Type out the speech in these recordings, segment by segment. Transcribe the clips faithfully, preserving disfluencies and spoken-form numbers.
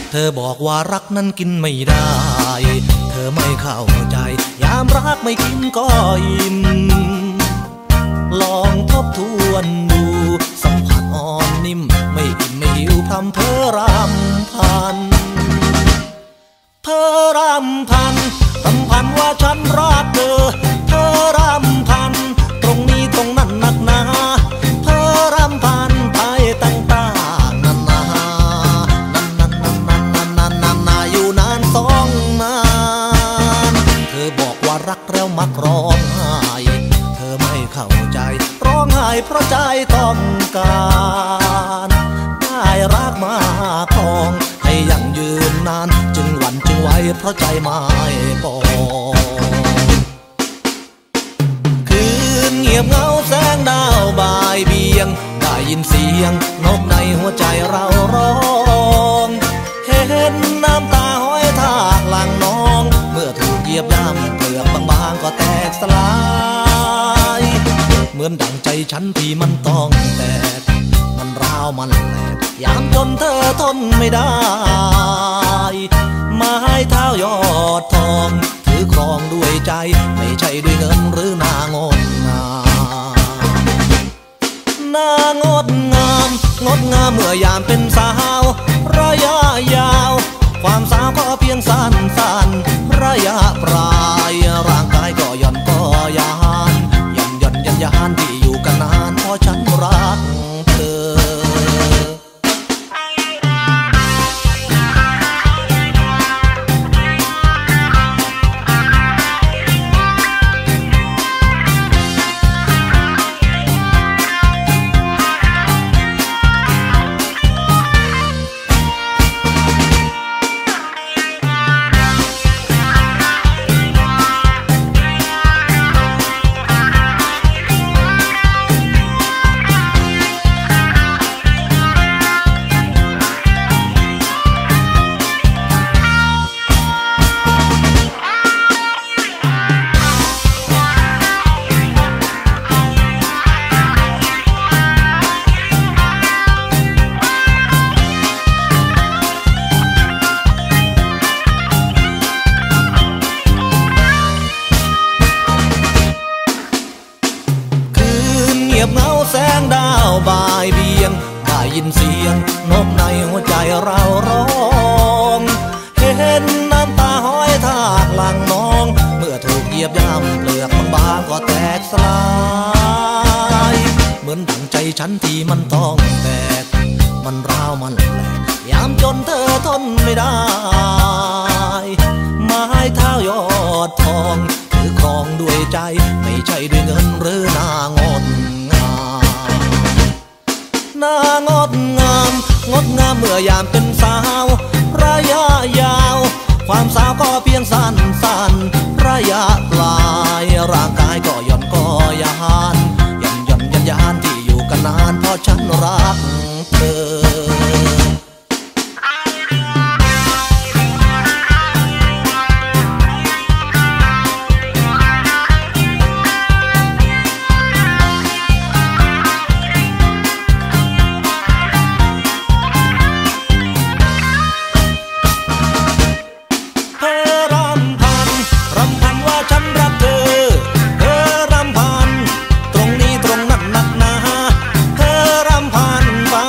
เธอบอกว่ารักนั้นกินไม่ได้เธอไม่เข้าใจยามรักไม่กินก็อิ่มลองทบทวนดูสัมผัสอ่อนนิ่มไม่อิ่มไม่หิวพรำเพ้อรำพันเพ้อรำพันรำพันว่าฉันรักเธอเพ้อรำพันตรงนี้ตรงนั้นนักหนาเพ้อรำพันไปต่างๆนานานานานานานานานาอยู่นานสองนานเธอบอกว่ารักแล้วมักร้องไห้เธอไม่เข้าใจร้องไห้เพราะใจต้องการได้รักมาครองให้ยั่งยืนนานจึงหวั่นจึงไหวเพราะใจไม่พอคืนเงียบเหงาแสงดาวบ่ายเบี่ยงได้ยินเสียงนกในหัวใจเราร้องเห็นน้ำตาห้อยทากหลังน้องเมื่อถูกเหยียบย่ำเปลือกบางๆก็แตกสลายเหมือนดั่งใจฉันที่มันต้องแตกมันร้าวมันแหลกยามจนเธอทนไม่ได้ไม้เท้ายอดทองถือครองด้วยใจไม่ใช่ด้วยเงินหรือนางดงามนางดงามงดงามเมื่อยามเป็นสาวระยะยาวความสาวก็เพียงสั้นสั้นระยะปลายร่างกายก็หย่อนก็ยานหย่อนหย่อนยันยานที่อยู่กันนานเพราะฉันรักเธอแสงดาวบ่ายเบี่ยงได้ยินเสียงนกในหัวใจเราร้องเห็นน้ำตาห้อยทากหลังน้องเมื่อถูกเหยียบย่ำเปลือกบางๆก็แตกสลายเหมือนดั่งใจฉันที่มันต้องแตกมันร้าวมันแหลกยามจนเธอทนไม่ได้ไม้เท้ายอดทองถือครองด้วยใจไม่ใช่ด้วยเงินหรือนางดนางดงามงดงามเมื่อยามเป็นสาวระยะยาวความสาวก็เพียงสั้นสั้นระยะปลายร่างกายก็หย่อนก็ยานหย่อนหย่อนยันยานที่อยู่กันนานเพราะฉันรักเธอไป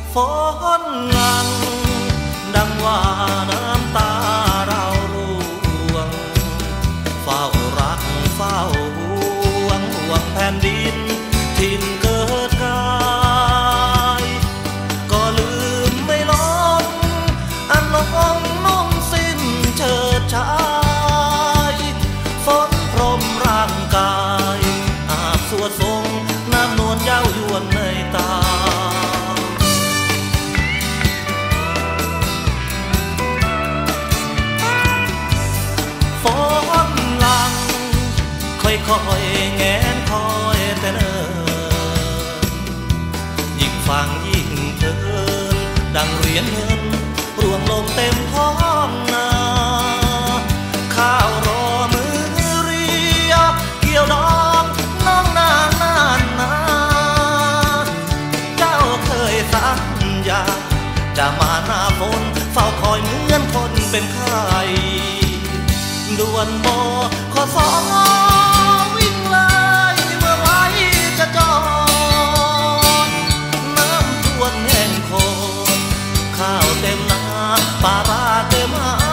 ฝนหลังดังว่าน้ำตาเราร่วงเฝ้ารักเฝ้าห่วงห่วงแผ่นดินถิ่นเกิดกายก็ลืมไม่ลงอันน้องน้องสิ้นเฉิดฉายฝนพรมร่างกายอาบสวดทรงน้ำนวลเย้ายวนในตาฝนหลังค่อยๆแงนคอยแต่เนิ่นยิ่งฟังยิ่งเทินดังเหรียญเงินร่วงลงเต็มท้องนาข้าวรอมือเรียเกี่ยวดองน้องนานนานนาเจ้าเคยสัญญาจะมาหน้าฝนเฝ้าคอยเหมือนคนเป็นไข้ด่วนบ่ขอสอวิ่งเลยเมื่อไรจะจอดน้ำท่วมแห้งโคนข้าวเต็มนาปลาร้าเต็มไห้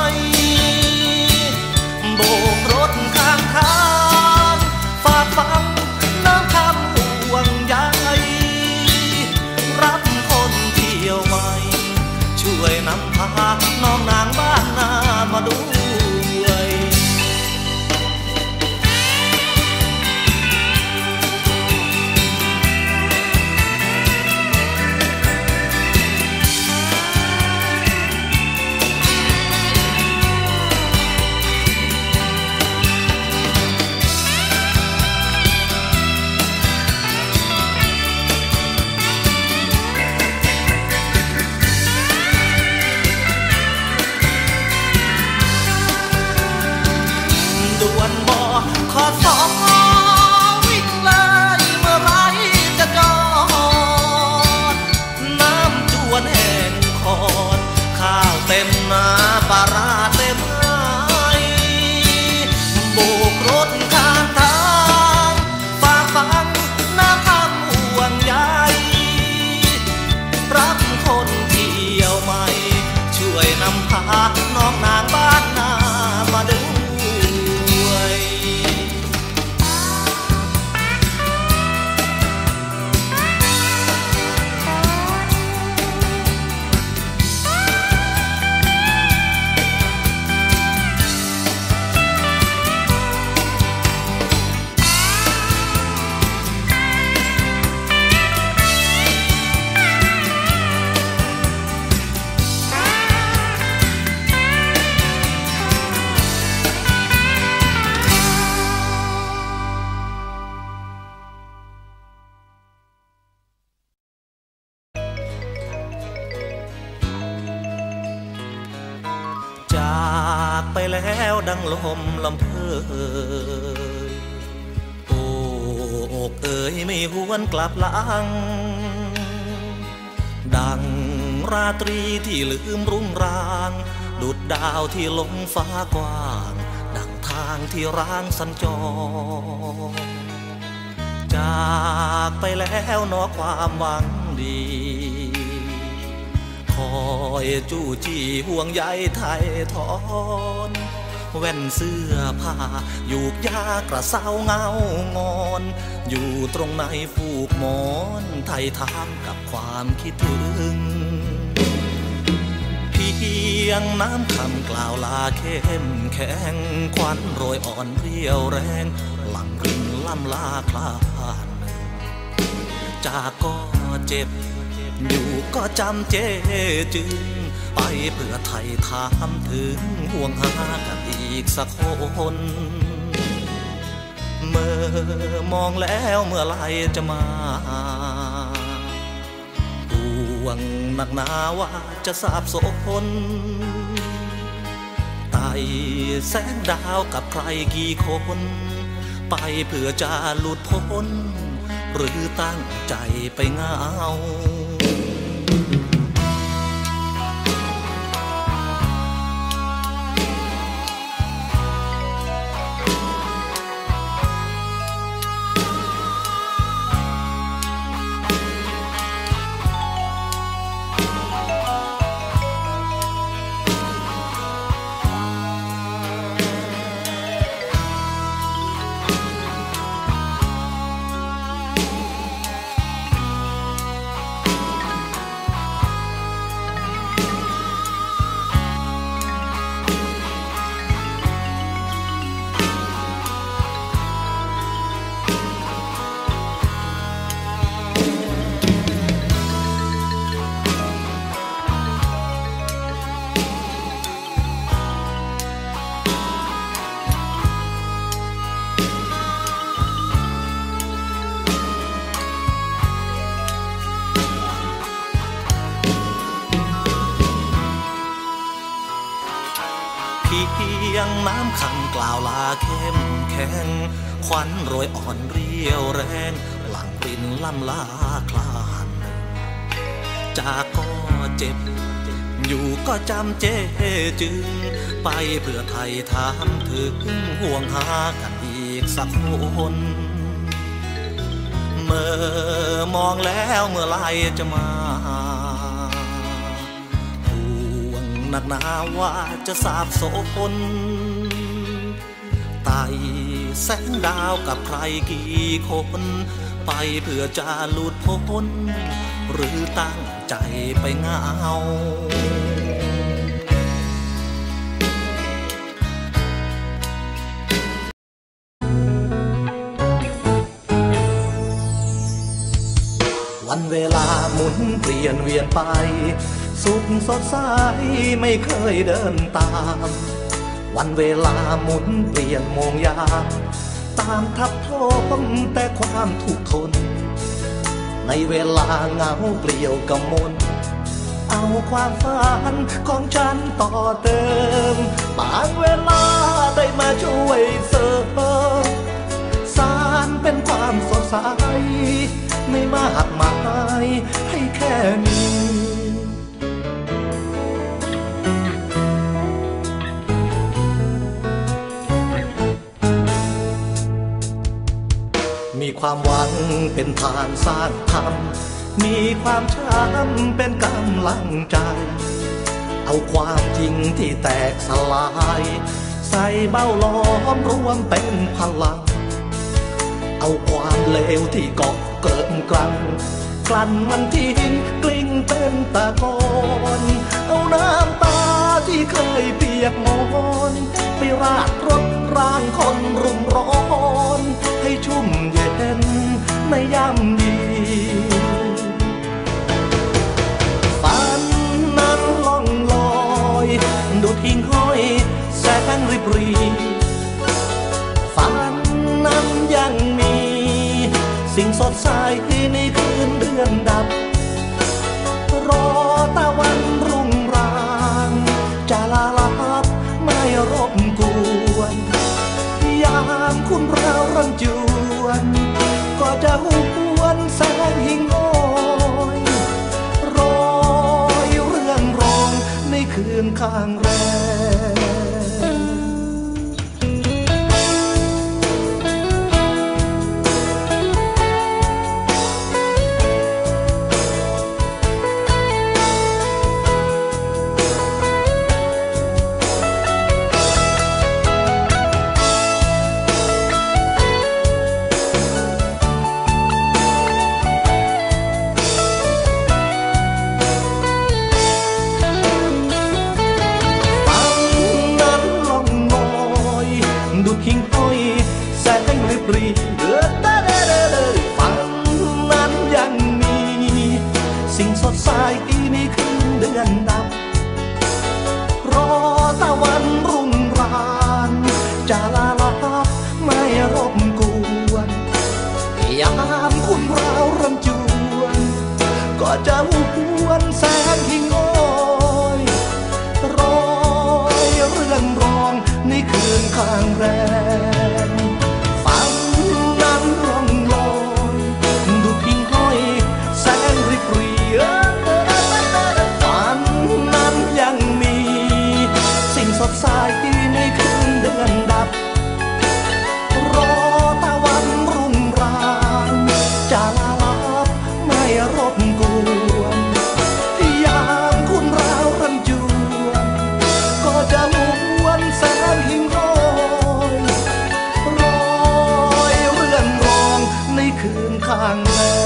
โบกรถข้างทางฝากฟังน้ำคำห่วงใยรับคนเที่ยวใหม่ช่วยนำพาน้องนางบ้านนามาดูขอสอวิ่งเลยเมื่อไรจะจอดน้ำจวนแห้งคอนข้าวเต็มนาปลาร้าเต็มไห้โบกรถข้างทางฝากฟังน้ำคำห่วงใยรับคนเที่ยวใหม่ช่วยนำพาน้องนางบ้านนามาดูจากไปแล้วดังลมลำเพยโอ้อกเอ๋ยไม่หวนกลับหลังดังราตรีที่ลืมรุ่งรางดุจดาวที่ลงฟ้ากว้างดังทางที่ร้างสัญจรจากไปแล้วนอความหวังดีคอยจู้จี้ห่วงใยไทยทอนแว่นเสื้อผ้าอยู่ยากระเซ้าเงางอนอยู่ตรงในฟูกหมอนไทยถามกับความคิดถึงเพียงน้ำคำกล่าวลาเข้มแข็งควันโรยอ่อนเรียวแรงหลังรินล่ำลาคลานจากก็เจ็บอยู่ก็จำเจจึงไปเพื่อไทยถามถึงห่วงหากันอีกสักคนเมื่อมองแล้วเมื่อไรจะมาห่วงหนักหนาว่าจะสาบสนไต่แสงดาวกับใครกี่คนไปเพื่อจะหลุดพ้นหรือตั้งใจไปเหงายงน้ำขันกล่าวลาเข้มแข็งควันโรยอ่อนเรียวแรงหลังปรินล่ำลาคลานจากก็เจ็บอยู่ก็จำเจจึงไปเพื่อไทยถามถึงห่วงหากันอีกสักคนเมื่อมองแล้วเมื่อไรจะมาห่วงหนักหนาว่าจะสาบโสนไต่แสงดาวกับใครกี่คนไปเพื่อจะหลุดพ้นหรือตั้งใจไปเหงาวันเวลาหมุนเปลี่ยนเวียนไปสุขสดใสไม่เคยเดินตามวันเวลาหมุนเปลี่ยนโมงยามตามทับทมแต่ความทุกข์ทนในเวลาเหงาเปลี่ยวกำมลเอาความฝันของฉันต่อเติมบางเวลาได้มาช่วยเสริมสารเป็นความสดใสไม่มากมายให้แค่นี้มีความหวังเป็นทางสร้างธรรมมีความช้ำเป็นกำลังใจเอาความจริงที่แตกสลายใส่เบ้าล้อมรวมเป็นพลังเอาความเลวที่เกาะเกิดกลั่นกลั่นมันทิ้งกลิ้งเป็นตะกอนเอาน้ำตาที่เคยเปียกมอนไปราดรดร่างคนรุ่มร้อนให้ชุ่มเย็นในยามดีฝันนั้นล่องลอยดูดหิ่งห้อยแสงริบรีฝันนั้นยังมีสิ่งสดใสในคืนเดือนดับรอตะวันรุ่งรางจะลาลับไม่รบกวนยามคุณเรารังจวนก็จะหวนแสงหิ่งห้อยรอยเรื่องรองในคืนข้างแรมจะหวนแสงหิ่งห้อยรอยเรื่องรองในคืนข้างแรมฝันนั้นล่องลอยดูหิ่งห้อยแสงริบรีฝันนั้นยังมีสิ่งสดใสในคืนเดือนดับรอตะวันรุ่งรางจะลาลับไม่รบกวนยามคุณเรารันจวนก็จะหวนแสงหิ่งห้อยรอยเรื่องรองในคืนข้างแรม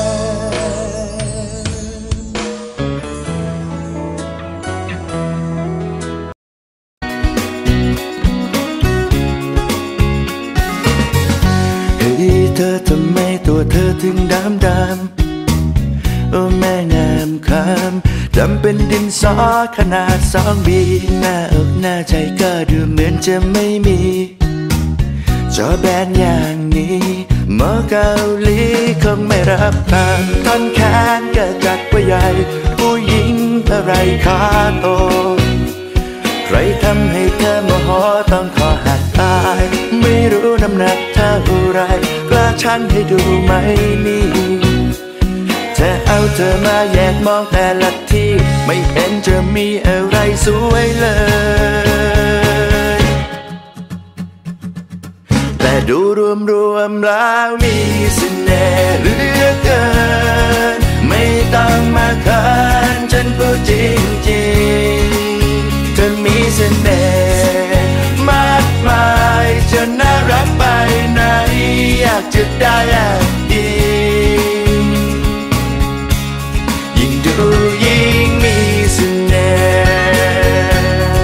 เฮ้ยเธอทำไมตัวเธอถึงดำดำโอ้แม่งามคำดำเป็นดินสอขนาดสองบีหน้าอกหน้าใจก็ดูเหมือนจะไม่มีจอแบนอย่างนี้หมอเกาหลีคงไม่รับทางท่อนแขนก็จัดว่าใหญ่ผู้หญิงอะไรขาโตใครทำให้เธอโมโหต้องขอหักตายไม่รู้น้ำหนักเท่าไรกล้าชั่งให้ดูไหมนี่จะเอาเธอมาแยกมองแต่ละทีไม่เห็นจะมีอะไรสวยเลยแต่ดูรวมรวมแล้วมีเสน่ห์เหลือเกินไม่ต้องมาขันฉันพูดจริงจริงเธอมีเสน่ห์มากมายจะน่ารักไปไหนอยากจะได้แอบอิงยิ่งดูยิ่งมีเสน่ห์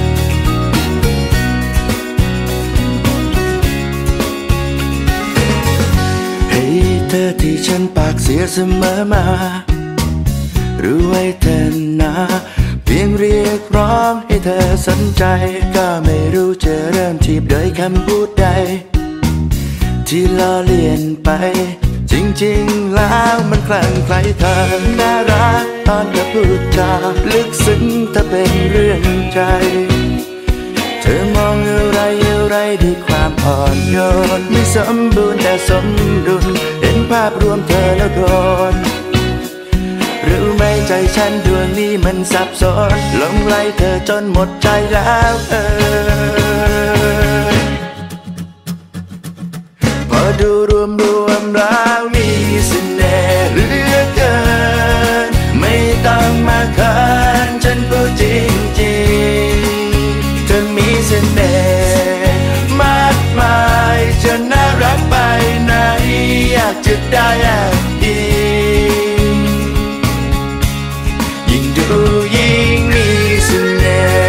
เฮ้ยเธอที่ฉันปากเสียเสมอมารู้ไว้เธอนะเพียงเรียกร้องให้เธอสนใจก็ไม่รู้จะเริ่มจีบโดยคำพูดใดที่ล้อเลียนไปจริงๆแล้วมันคลั่งไคล้เธอน่ารักตอนเธอพูดจาลึกซึ้งถ้าเป็นเรื่องใจเธอมองอะไรอะไรด้วยความอ่อนโยนไม่สมบูรณ์แต่สมดุลเห็นภาพรวมเธอแล้วโดนรู้ไหมใจฉันดวงนี้มันสับสนหลงไหลเธอจนหมดใจแล้วเออพอดูรวมรวมแล้วมีเสน่ห์เหลือเกินไม่ต้องมาขันฉันพูดจริงจริงเธอมีเสน่ห์มากมายจะน่ารักไปไหนอยากจะได้แอบอิงยิ่งดูยิ่งมีเสน่ห์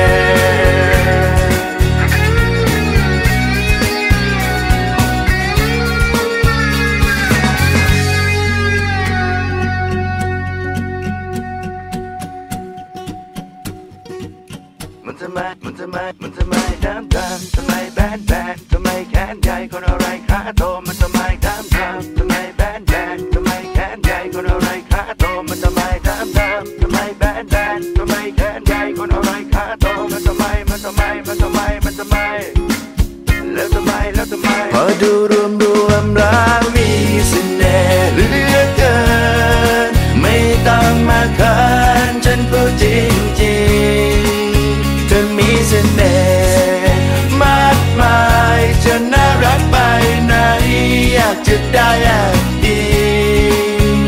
มันทำไมมันทำไมมันทำไมดำดำทำไมแบนแบนทำไมแขนใหญ่คนอะไรขาโตมันทำไมดำดำทำไมแบนแบนทำไมแขนใหญ่คนอะไรขาโตมันทำไมดำดำทำไมแบนแบนทำไมแขนใหญ่คนอะไรขาโตมันทำไมมันทำไมมันทำไมมันทำไมแล้วทำไมแล้วทำไมพอดูรวมรวมแล้วมีเสน่ห์เหลือเกินไม่ต้องมาขันฉันพูดจริงจริงเธอมีเสน่ห์มากมายจะน่ารักไปไหนอยากจะได้แอบอิง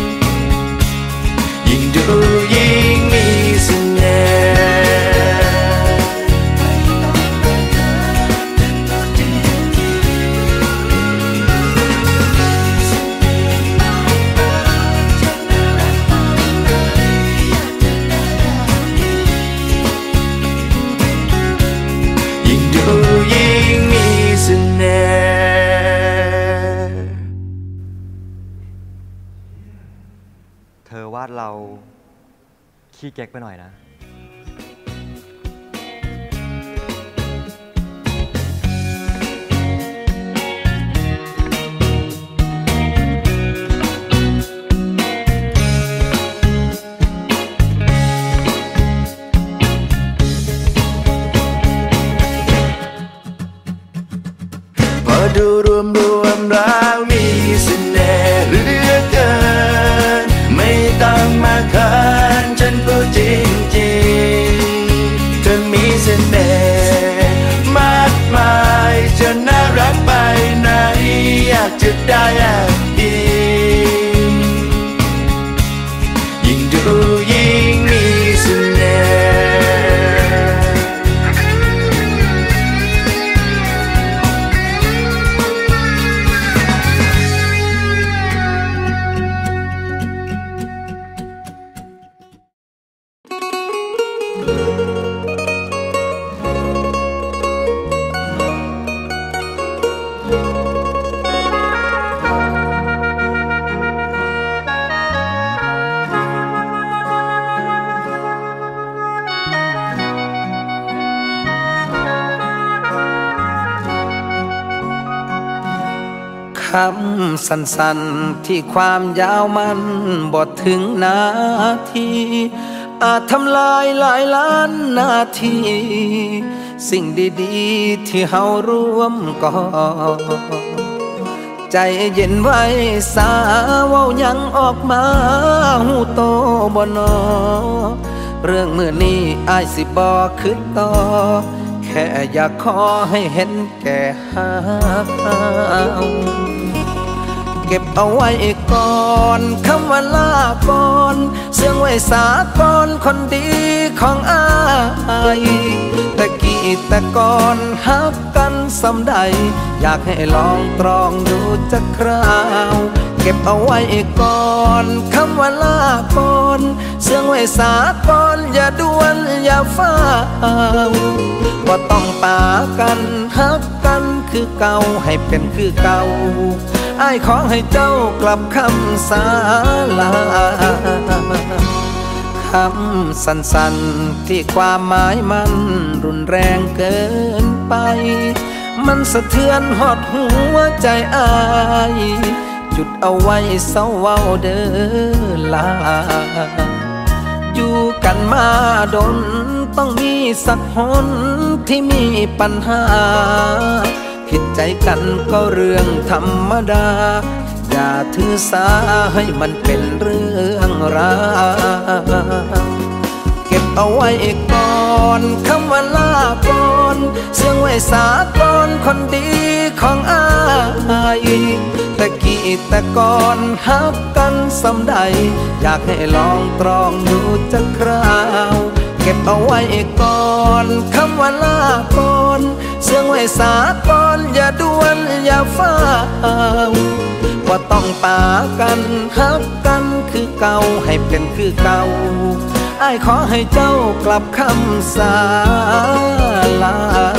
ยิ่งดูยิ่งมีเสน่ห์ยิ่งดูยิ่งมีเสน่ห์เธอวาดเราขี้เก๊กไปหน่อยนะพอดูรวมรวมแล้วมีเสน่ห์เหลือเกินไม่ต้องมาขันฉันพูดจริงจริงเธอมีเสน่ห์มากมายจะน่ารักไปไหนอยากจะได้แอบอิงยิ่งดูยิ่งมีเสน่ห์คำสั้นๆที่ความยาวมันบทถึงนาทีออาจทำลายหลายล้านนาทีสิ่งดีๆที่เฮาร่วมก่อใจเย็นไว้สาเว้ายังออกมาหูโตบ่นอเรื่องมื้อนี้อ้ายสิบ่คิดต่อแค่อยากขอให้เห็นแก่ฮักเก็บเอาไว้ก่อนคำว่าลาก่อนเสื่องไว้สาก่อนคนดีของอ้ายตะกี้ตะก่อนฮักกันสำใดอยากให้ลองตรองดูจักคราวเก็บเอาไว้ก่อนคำว่าลาก่อนเสื่องไว้สาก่อนอย่าด่วนอย่าฟ้าวบ่ต้องปากันฮักกันคือเก่าให้เป็นคือเก่าอ้ายขอให้เจ้ากลับคำสาลาคำสั้นๆที่ความหมายมันรุนแรงเกินไปมันสะเทือนหดหัวใจอ้ายหยุดเอาไว้เศร้าเว้าเด้อลาอยู่กันมาดนต้องมีสักหนที่มีปัญหาผิดใจกันก็เรื่องธรรมดาอย่าถือสาให้มันเป็นเรื่องราวเก็บเอาไว้ก่อนคำว่าลาก่อนเสื่องไว้สาก่อนคนดีของอ้ายตะกี้ตะก่อนฮักกันสำใดอยากให้ลองตรองดูจักคราวเก็บเอาไว้ก่อนคำว่าลาก่อนเสื่องไว้สาก่อนอย่าด่วนอย่าฟ้าวว่าต้องปากันฮักกันคือเก่าให้เป็นคือเก่าอ้ายขอให้เจ้ากลับคำสาลา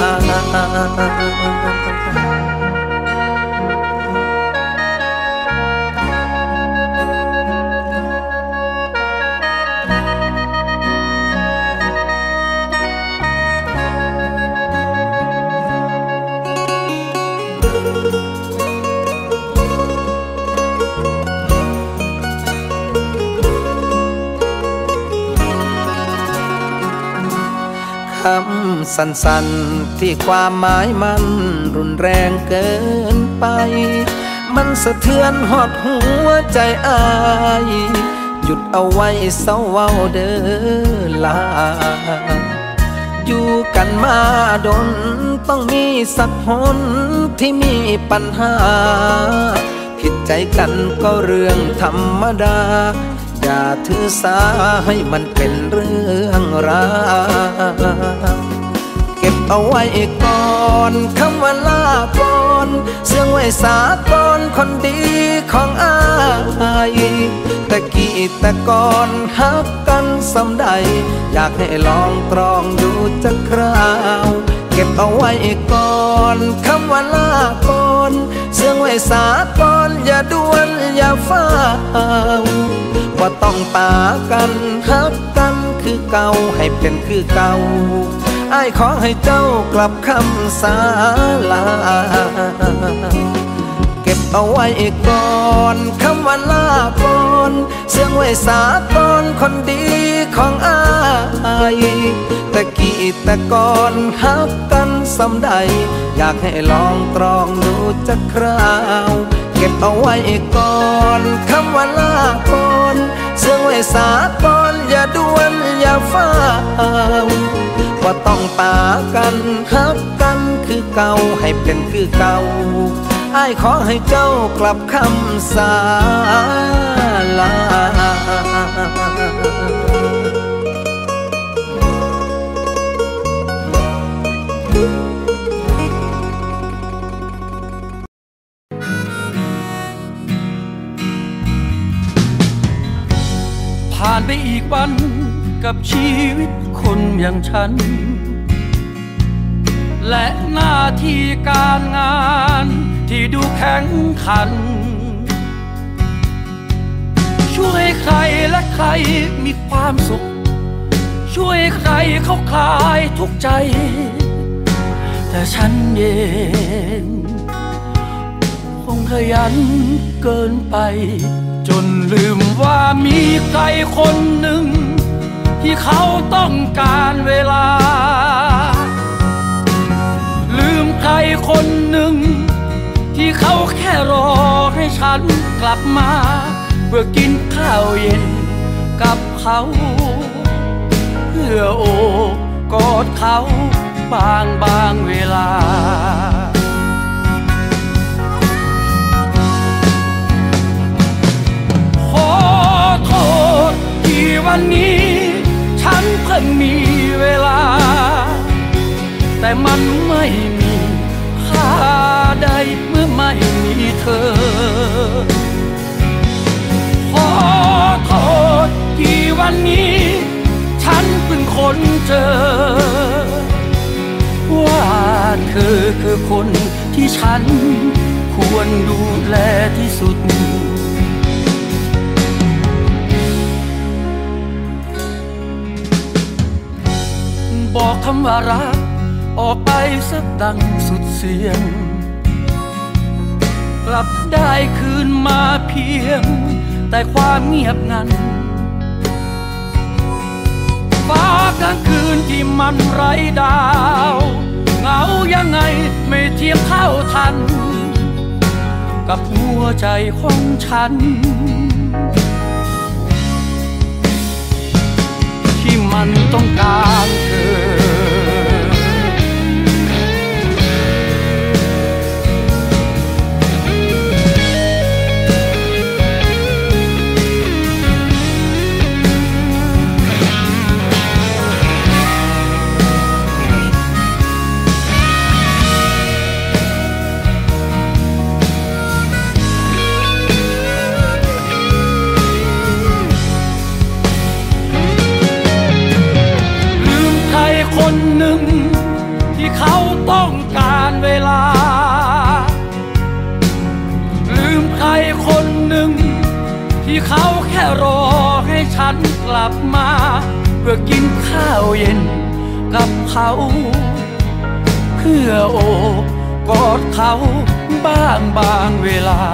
คำสั้นๆที่ความหมายมันรุนแรงเกินไปมันสะเทือนหดหัวใจอ้ายหยุดเอาไว้เศร้าเว้าเด้อลาอยู่กันมาดนต้องมีสักหนที่มีปัญหาผิดใจกันก็เรื่องธรรมดาอย่าถือสาให้มันเป็นเรื่องราวเก็บเอาไว้ก่อนคำว่าลาก่อนเสื่องไว้สาก่อนคนดีของอ้ายตะกี้ตะก่อนฮักกันสำใดอยากให้ลองตรองดูจักคราวเก็บเอาไว้ก่อนคำว่าลาก่อนเสื่องไว้สาก่อนอย่าด่วนอย่าฟ้าวว่าต้องปากันฮักกันคือเก่าให้เป็นคือเก่าอ้ายขอให้เจ้ากลับคำสาลาเก็บเอาไว้ก่อนคำว่าลาก่อนเสื่องไว้สาก่อนคนดีของอ้ายตะกี้ตะก่อนฮักกันสำใดอยากให้ลองตรองดูจักคราวเก็บเอาไว้ก่อนคำว่าลาก่อนเสื่องไว้สาก่อนอย่าด่วนอย่าฟ้าวว่าต้องปากันฮักกันคือเก่าให้เป็นคือเก่าอ้ายขอให้เจ้ากลับคำสาลาผ่านไปอีกวันกับชีวิตคนอย่างฉันและหน้าที่การงานที่ดูแข็งขันช่วยใครและใครมีความสุขช่วยใครเขาคลายทุกข์ใจแต่ฉันเองคงขยันเกินไปจนลืมว่ามีใครคนหนึ่งที่เขาต้องการเวลาลืมใครคนหนึ่งที่เขาแค่รอให้ฉันกลับมาเพื่อกินข้าวเย็นกับเขาเพื่อโอบกอดเขาบางบางเวลาขอโทษที่วันนี้ฉันเพิ่งมีเวลาแต่มันไม่มีค่าใดเมื่อไม่มีเธอขอโทษที่วันนี้ฉันเพิ่งค้นเจอว่าเธอคือคนที่ฉันควรดูแลที่สุดบอกคำว่ารักออกไปสักดังสุดเสียงกลับได้คืนมาเพียงแต่ความเงียบงันฟ้ากลางคืนที่มันไร้ดาวเหงายังไงไม่เทียบเท่าทันกับหัวใจของฉันที่มันต้องการเธอคนหนึ่งที่เขาต้องการเวลาลืมใครคนหนึ่งที่เขาแค่รอให้ฉันกลับมาเพื่อกินข้าวเย็นกับเขาเพื่อโอบกอดเขาบ้างบางเวลา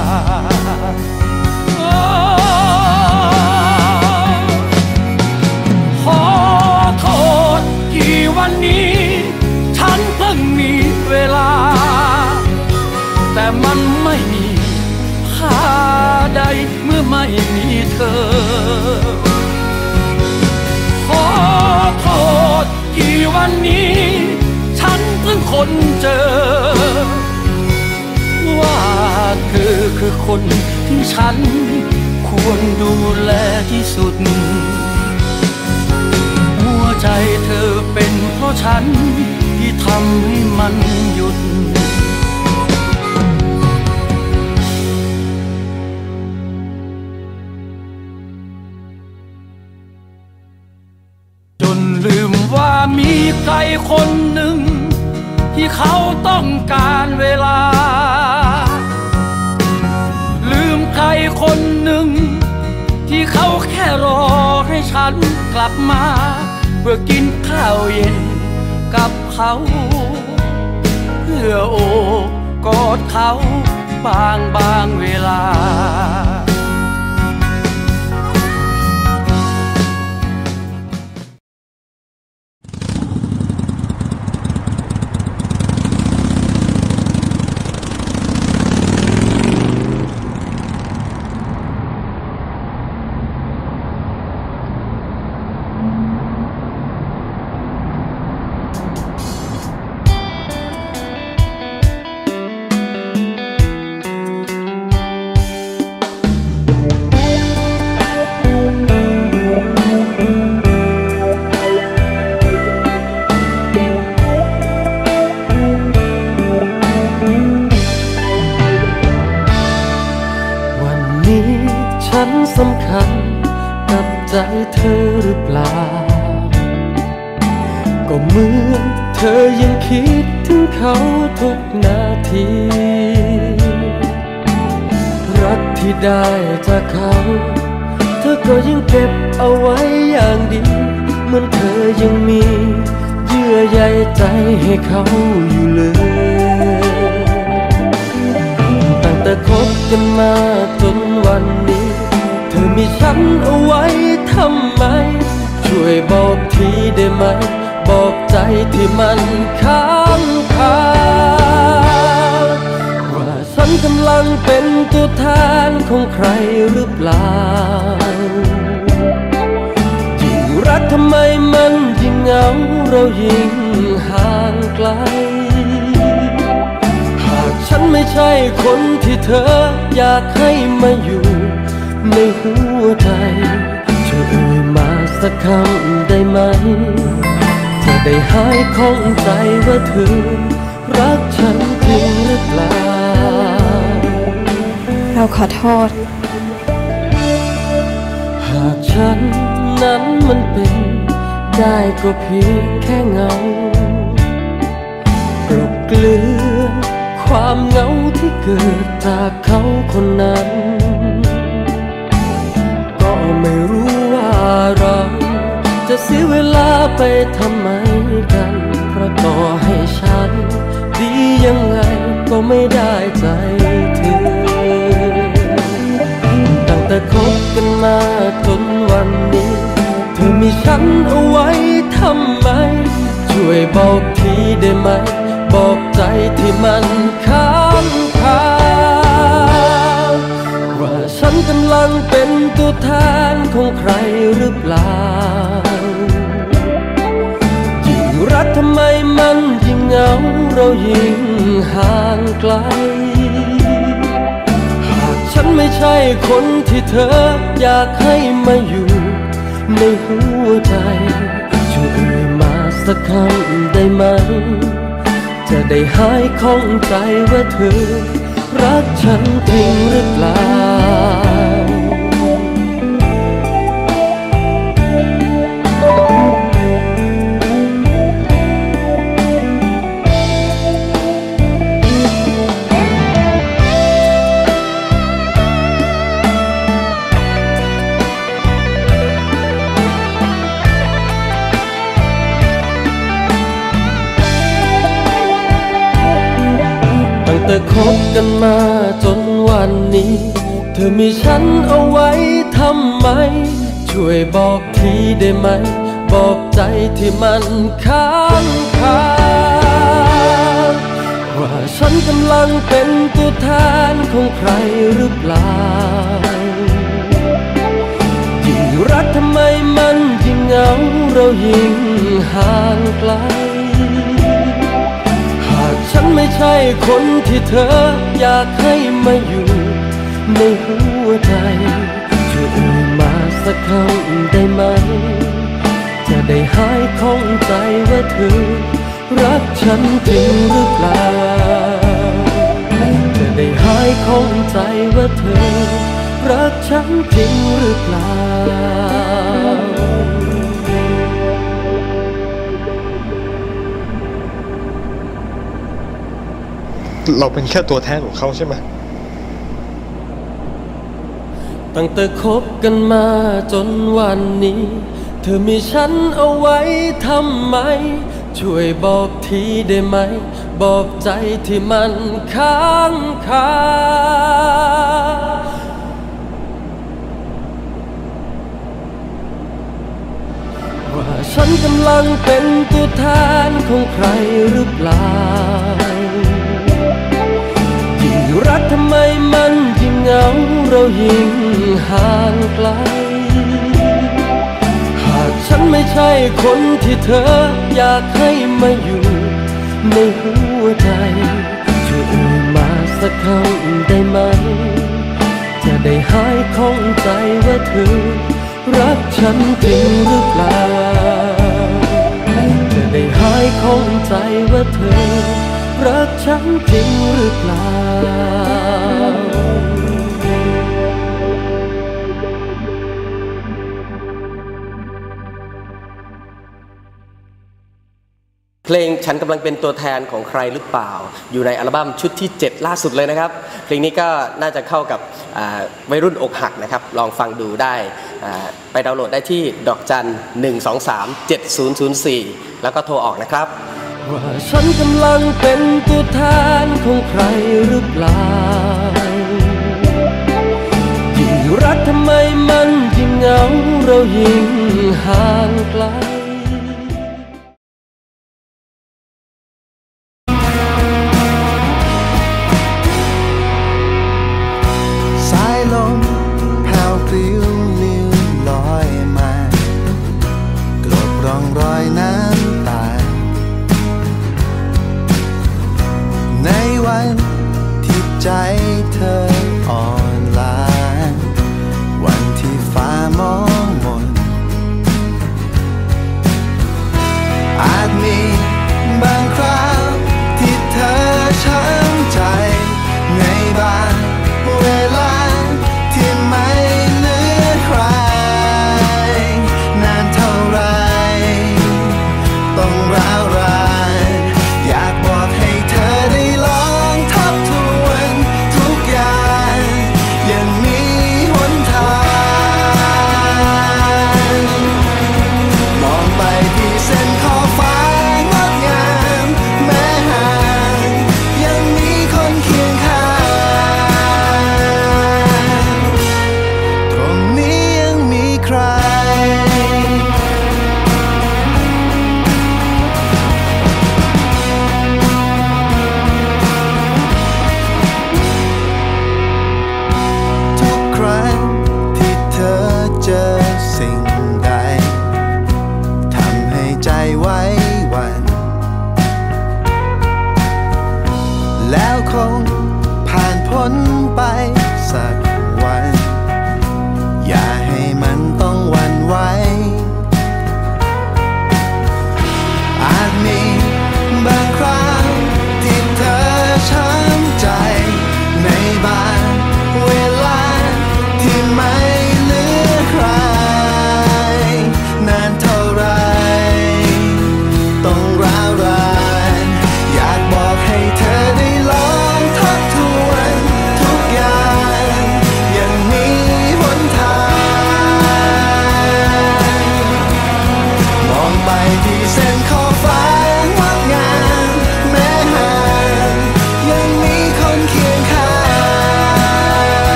ขอโทษที่วันนี้ฉันเพิ่งมีเวลาแต่มันไม่มีค่าใดเมื่อไม่มีเธอขอโทษที่วันนี้ฉันเพิ่งค้นเจอว่าเธอคือคนที่ฉันควรดูแลที่สุดหัวใจเธอเป็นเพราะฉันที่ทำให้มันหยุดจนลืมว่ามีใครคนหนึ่งที่เขาต้องการเวลาลืมใครคนหนึ่งที่เขาแค่รอให้ฉันกลับมาเพื่อกินข้าวเย็นกับเขาเพื่อโอบกอดเขาบางบางเวลาฉันสำคัญกับใจเธอหรือเปล่าก็เหมือนเธอยังคิดถึงเขาทุกนาทีรักที่ได้จากเขาเธอก็ยังเก็บเอาไว้อย่างดีเหมือนเธอยังมีเยื่อใยใจให้เขาอยู่เลยตั้งแต่คบกันมาจนวันนี้เธอมีฉันเอาไว้ทำไมช่วยไหมบอกใจที่มันค้างคาว่าฉันกำลังเป็นตัวแทนของใครหรือเปล่ายิ่งรักทำไมมันยิ่งเหงาเรายิ่งห่างไกลหากฉันไม่ใช่คนที่เธออยากให้มาอยู่ในหัวใจช่วยเอ่ยมาสักคำได้ไหมจะได้หายข้องใจว่าเธอรักฉันจริงหรือเปล่าเราขอโทษหากฉันนั้นมันเป็นได้ก็เพียงแค่เงากลบเกลื่อนความเหงาที่เกิดจากเขาคนนั้นก็ไม่รู้ว่าเราจะเสียเวลาไปทำไมกันเพราะต่อให้ฉันดียังไงก็ไม่ได้ใจเธอตั้งแต่คบกันมาจนวันนี้เธอมีฉันเอาไว้ทำไมช่วยบอกทีได้ไหมบอกใจที่มันค้างคาว่าฉันกำลังเป็นตัวแทนของใครหรือเปล่ายิ่งรักทำไมมันยิ่งเหงาเรายิ่งห่างไกลหากฉันไม่ใช่คนที่เธออยากให้มาอยู่ในหัวใจช่วยเอ่ยมาสักคำได้ไหมจะได้หายข้องใจว่าเธอรักฉันจริงหรือเปล่าแต่คบกันมาจนวันนี้เธอมีฉันเอาไว้ทำไมช่วยบอกทีได้ไหมบอกใจที่มันค้างคาว่าฉันกำลังเป็นตัวแทนของใครหรือเปล่ายิ่งรักทำไมมันยิ่งเหงาเรายิ่งห่างไกลฉันไม่ใช่คนที่เธออยากให้มาอยู่ในหัวใจช่วยเอ่ยมาสักคำได้ไหมจะได้หายข้องใจว่าเธอรักฉันจริงหรือเปล่าจะได้หายข้องใจว่าเธอรักฉันจริงหรือเปล่าเราเป็นแค่ตัวแทนของเขาใช่ไหมตั้งแต่คบกันมาจนวันนี้เธอมีฉันเอาไว้ทำไมช่วยบอกทีได้ไหมบอกใจที่มันค้างคาว่าฉันกำลังเป็นตัวแทนของใครหรือเปล่ารักทำไมมันยิ่งเหงาเรายิ่งห่างไกลหากฉันไม่ใช่คนที่เธออยากให้มาอยู่ในหัวใจช่วยเอ่ยมาสักคำได้ไหมจะได้หายข้องใจว่าเธอรักฉันจริงหรือเปล่าจะได้หายข้องใจว่าเธอรักฉันจริงหรือเปล่าเพลงฉันกำลังเป็นตัวแทนของใครหรือเปล่าอยู่ในอัลบั้มชุดที่เจ็ดล่าสุดเลยนะครับเพลงนี้ก็น่าจะเข้ากับวัยรุ่นอกหักนะครับลองฟังดูได้ไปดาวน์โหลดได้ที่ดอกจันหนึ่งสองสามเจ็ดศูนย์ศูนย์สี่แล้วก็โทรออกนะครับว่าฉันกำลังเป็นตัวแทนของใครหรือเปล่ายิ่งรักทำไมมันยิ่งเหงาเรายิ่งห่างไกล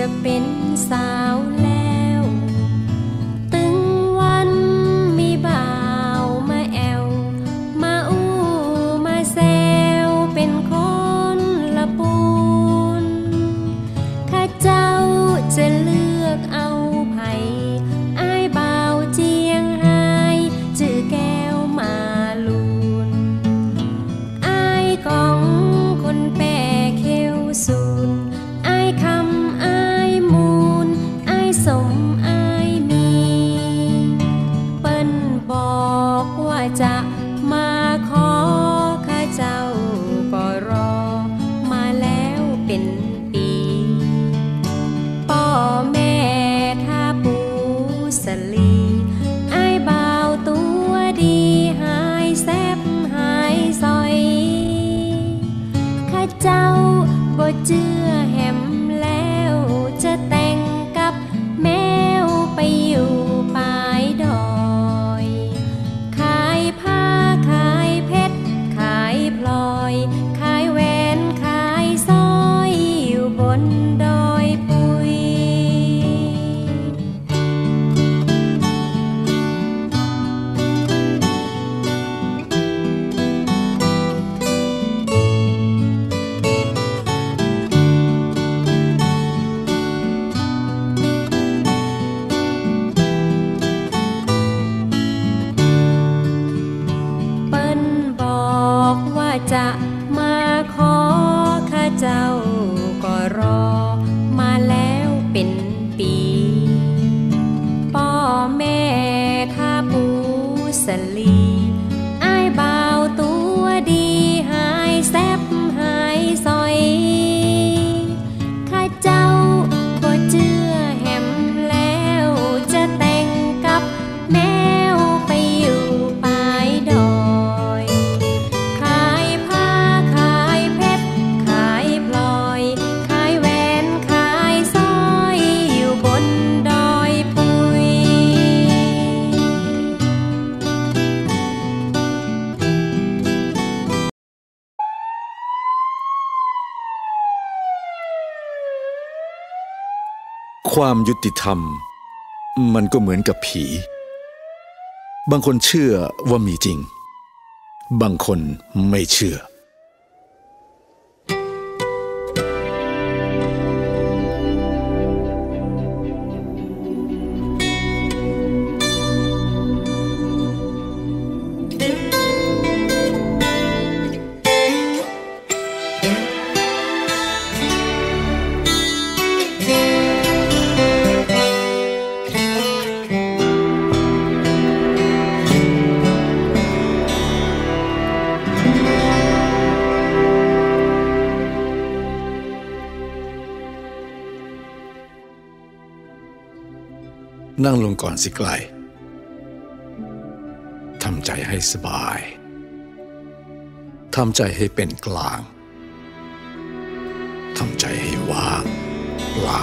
จะเป็นสาวแล้วตึงวันมีบ่าวมาแอวมาอู้มาแซวเป็นคนละปูนข้าเจ้าจะเลือกเอาไผ่อ้ายบ่าวเจียงไฮ้จื่อแก้วมาลูนอ้ายกองคนแปรเขียวสูนอ้ายคำอ้ายมูลอ้ายสมอ้ายมีเปิ้นบอกว่าจะมาขอข้าเจ้าก็รอมาแล้วเป็นปีพ่อแม่ท่าปูสลีอ้ายบ่าวตัวดีหายแซบหายซอยข้าเจ้าบ่เจือแหมแล้วจะแต่งกับแมวไปอยู่ปลายดอยขายผ้าขายเพชรขายพลอยขายแหวนขายสร้อยอยู่บนดอยปุยเปิ้นบอกว่าจะมาขอข้าเจ้าก็รอมาแล้วเป็นปีพ่อแม่ท่าปูสลีอ้ายบ่าวตัวดีหายแซบหายซอยข้าเจ้าบ่เจือแหมแล้วจะแต่งกับแมวไปอยู่ปลายดอยขายผ้าขายเพชรขายพลอยขายแหวนขายสร้อยอยู่บนดอยปุยความยุติธรรมมันก็เหมือนกับผี บางคนเชื่อว่ามีจริง บางคนไม่เชื่อ นั่งลงก่อนสิไกลทำใจให้สบายทำใจให้เป็นกลางทำใจให้ว่างเปล่า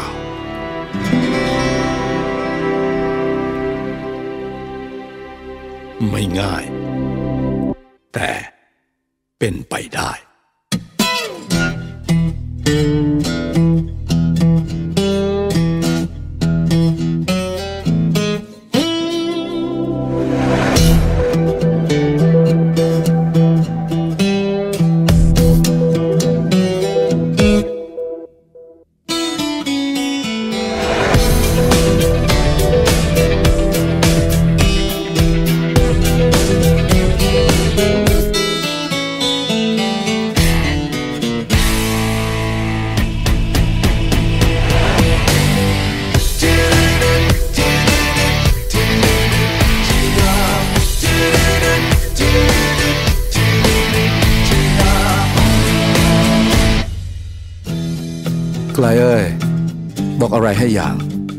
ไม่ง่ายแต่เป็นไปได้ ไกลเอ้ยบอกอะไรให้อย่าง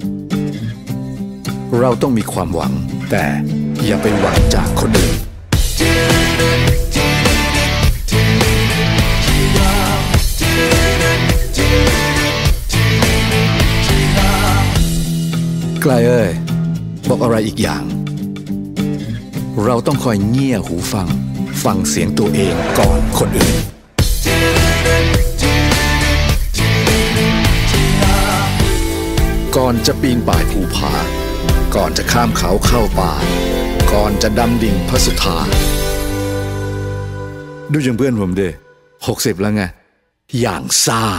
เราต้องมีความหวังแต่อย่าไปหวังจากคนอื่นไกลเอ้ยบอกอะไรอีกอย่างเราต้องคอยเงี่ยหูฟังฟังเสียงตัวเองก่อนคนอื่นก่อนจะปีนป่ายภูผาก่อนจะข้ามเขาเข้าป่าก่อนจะดำดิ่งพระสุธาดูอย่างเพื่อนผมดิหกสิบแล้วไงอย่างซ่า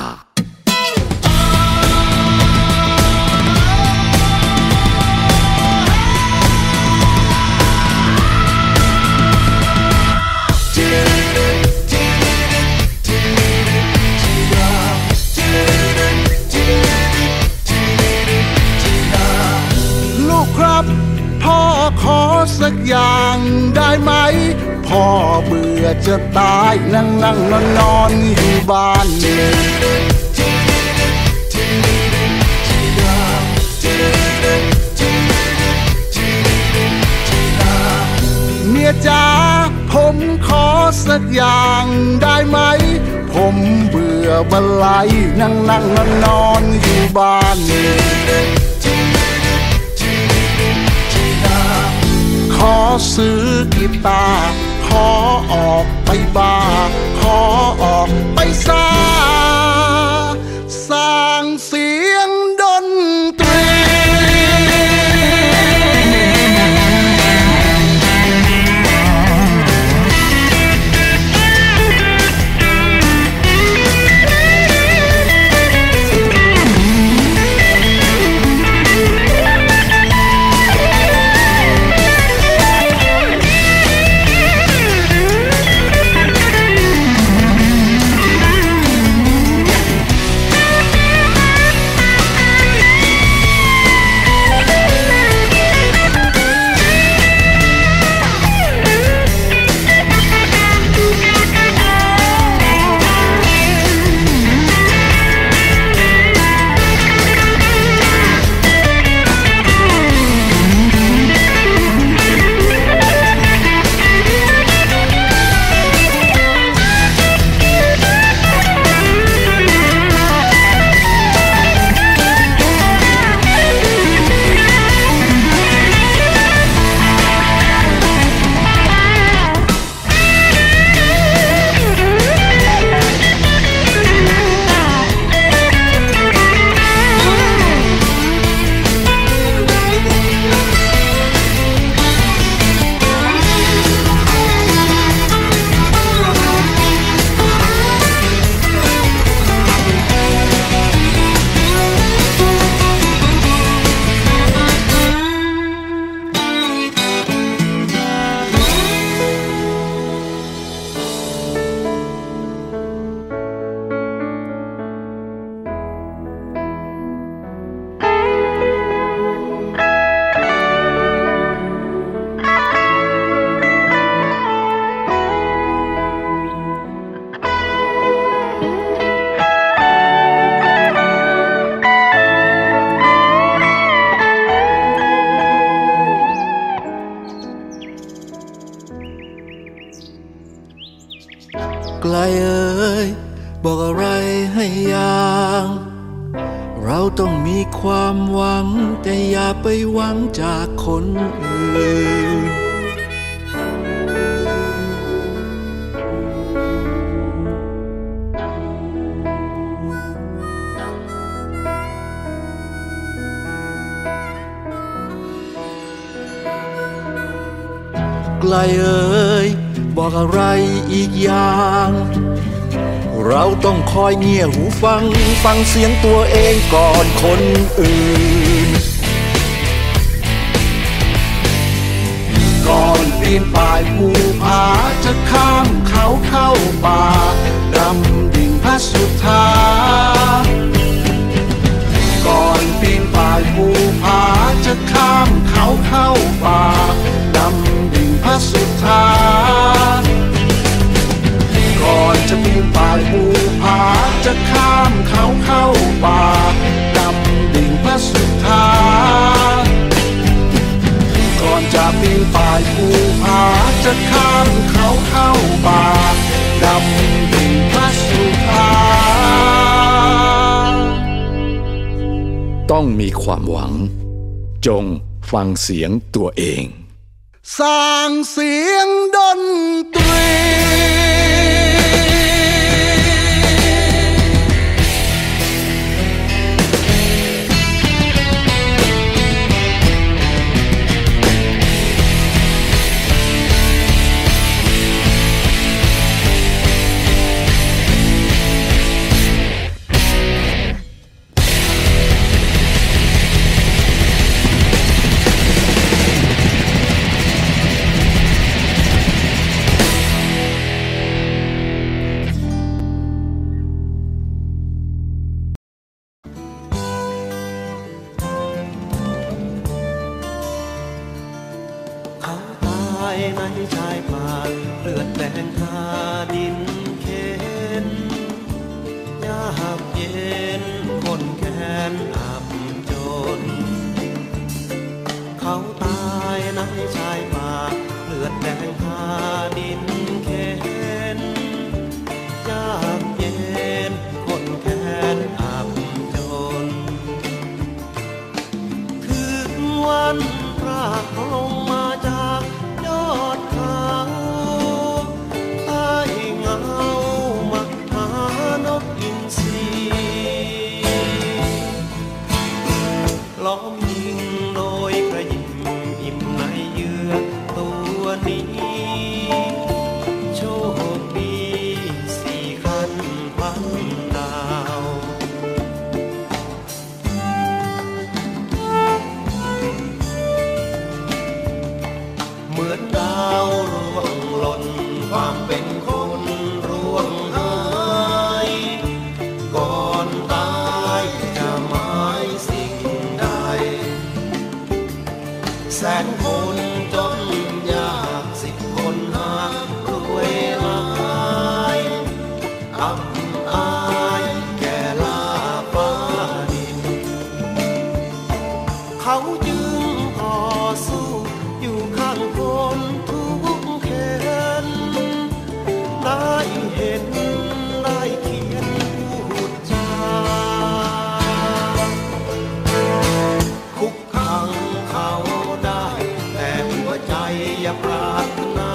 ลูกครับพ่อขอสักอย่างได้ไหมพ่อเบื่อจะตายนั่งนั่งนอนนอนอยู่บ้านเมียจ๋าผมขอสักอย่างได้ไหมผมเบื่อบันไลนั่งนั่งนอนนอนอยู่บ้านขอซื้อกีตาร์ขอออกไปบาร์ขอออกไปซาสร้างเสียงดนตรีไกลเอ่ยบอกอะไรให้ยังเราต้องมีความหวังแต่อย่าไปหวังจากคนอื่นไกลเอ่ยบอกอะไรอีกอย่างเราต้องคอยเงี่ยหูฟังฟังเสียงตัวเองก่อนคนอื่นก่อนปีนป่ายภูผาจะข้ามเขาเข้าป่าดำดิ่งพระสุธาก่อนปีนป่ายภูผาจะข้ามเขาเข้าป่าดำดิ่งพระสุธาก่อนจะปีนป่ายภูผาจะข้ามเขาเข้าป่าดำดิ่งพระสุธาก่อนจะปีนป่ายภูผาจะข้ามเขาเข้าป่าดำดิ่งพระสุธาต้องมีความหวังจงฟังเสียงตัวเองสร้างเสียงดนตรีเขาตายในชายป่าเลือดแดงทาดินเค็นยากเย็นคนแค้นอับจนเขาตายในชายป่าเลือดแดงทาดินเค็นยากเย็นคนแค้นอับจนถึงวันพระลงมาจากยอดเขาใต้เงามหานกอินทรีล้อมยิงโดยกระยิมอิ่มในเยื่อตัวนี้โชคดีสี่คันพันดาวเหมือนดาวร่วงหล่นความเป็นคนร่วงหายก่อนตายจะหมายสิ่งใดแสนคนจนยากสิบคนหารวยหลายอับอายแก่ลาฟ้าดินเขาจึงต่อสู้อยู่ข้างคนทุกเข็นได้เห็นได้เขียนพูดจาคุกขังเขาได้แต่หัวใจอย่าปรารถนา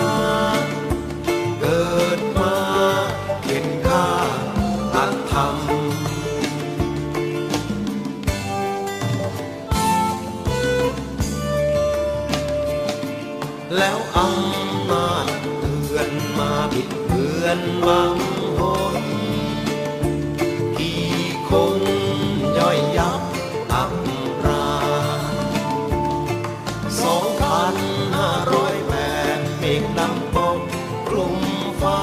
เกิดมาเป็นข้าอัตธรรมแล้วอำนาจเตือนมาบิดเบือนบางคนกี่คนย่อยยับอับราสองพันห้าร้อยแปดเมฆดำปกคลุมฟ้า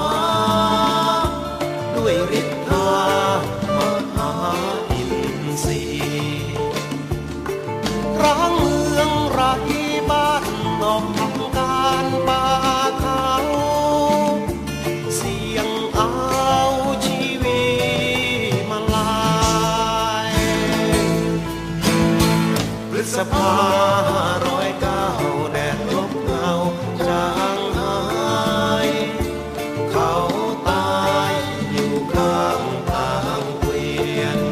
ด้วยฤทธามหาอินทรีย์ร้างเมืองไร้บ้านนอกทำการป่าเขาเสียงเอาชีวิตมาลายพฤษภาห้าร้อยเก้าแดดลบเงาจางหายเขาตายอยู่ข้างทางเกวียน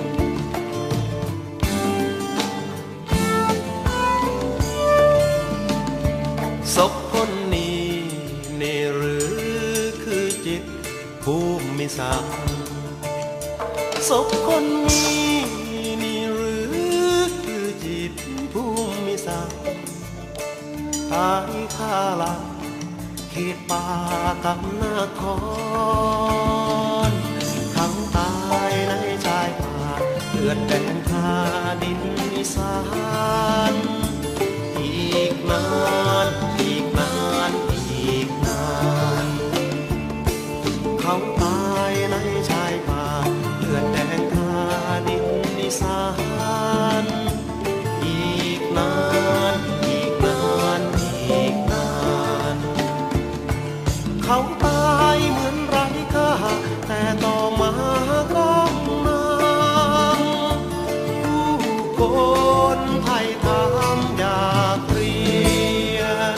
ศพคนนี้นี่หรือคือจิตภูมิศักดิ์ศพคนนี้นี่หรือคือจิตภูมิศักดิ์ตายข้าหลังเขตป่ากำนาครทั้งตายในชายป่าเลือดแดงทาดินอีสานอีกนานอีกนานอีกนานเขาตายในชายป่าเลือดแดงทาดินอีสานอีกนานอีกนานอีกนานเขาตายเหมือนไร้ค่าแต่ต่อมาก้องนางผู้คนไทยถามอยากเรียน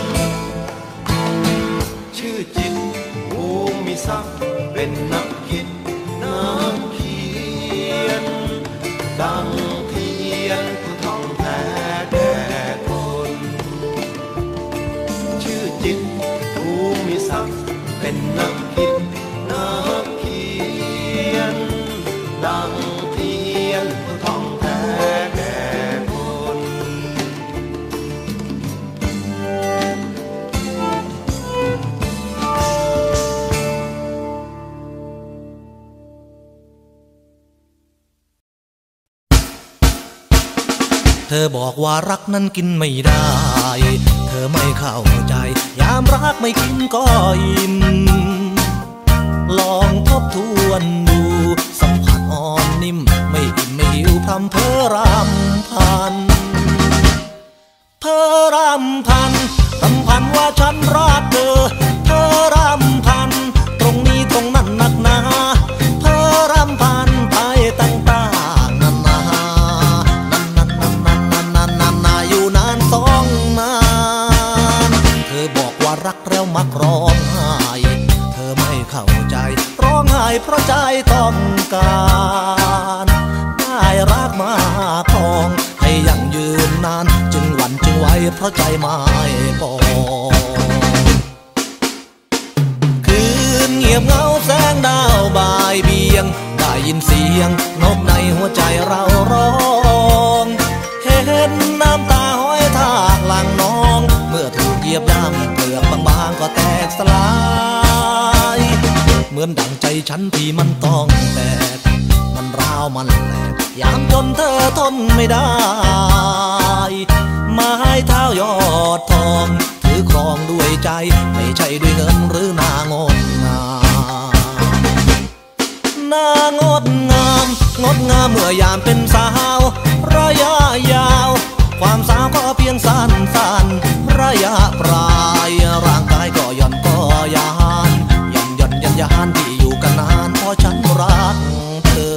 ชื่อจิตภูมิศักดิ์เป็นนักคิดนักเขียนดังเทียนผู้ท่องแท้แก่คนชื่อจิตภูมิศักดิ์เป็นนักคิดนักเขียนดังเทียนผู้ท่องแท้แก่คนเธอบอกว่ารักนั้นกินไม่ได้ เธอไม่เข้าใจยามรักไม่กินก็อิ่มลองทบทวนดูสัมผัสอ่อนนิ่มไม่อิ่มไม่หิวพรำเพอรำพันเพอรำพันรักแล้วมักร้องไห้เธอไม่เข้าใจร้องไห้เพราะใจต้องการได้รักมาครองให้ยั่งยืนนานจึงหวั่นจึงไหวเพราะใจไม่พอคืนเงียบเหงาแสงดาวบ่ายเบียงได้ยินเสียงนกในหัวใจเราร้องเห็นน้ำตาห้อยทากหลังน้องเมื่อถูกเหยียบย่ำเปลือกบางๆก็แตกสลายเหมือนดังใจฉันที่มันต้องแตกมันร้าวมันแหลกยามจนเธอทนไม่ได้ไม้เท้ายอดทองถือครองด้วยใจไม่ใช่ด้วยเงินหรือนางดงามนางดงามงดงามเมื่อยามเป็นสาวระยะยาวความสาวก็เพียงสั้นสั้นระยะปลายร่างกายก็หย่อนก็ยานหย่อนหย่อนยันยานที่อยู่กันนานเพราะฉันรักเธอ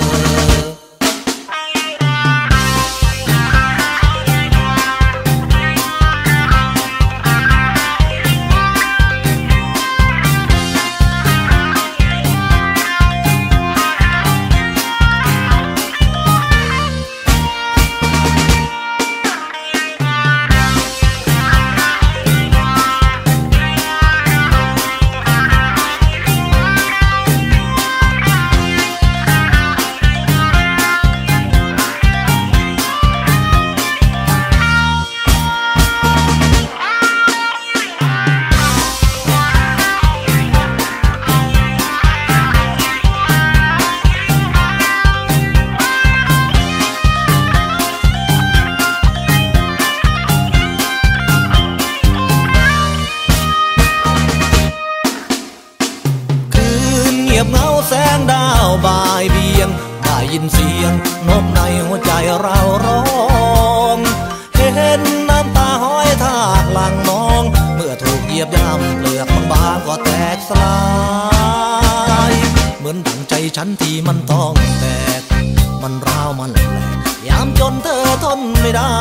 บ่ายเบียงได้ยินเสียงนกในหัวใจเราร้องเห็นน้ำตาห้อยทากหลังน้องเมื่อถูกเหยียบย่ำเปลือกบางๆก็แตกสลายเหมือนดังใจฉันที่มันต้องแตกมันร้าวมันแหลกยามจนเธอทนไม่ได้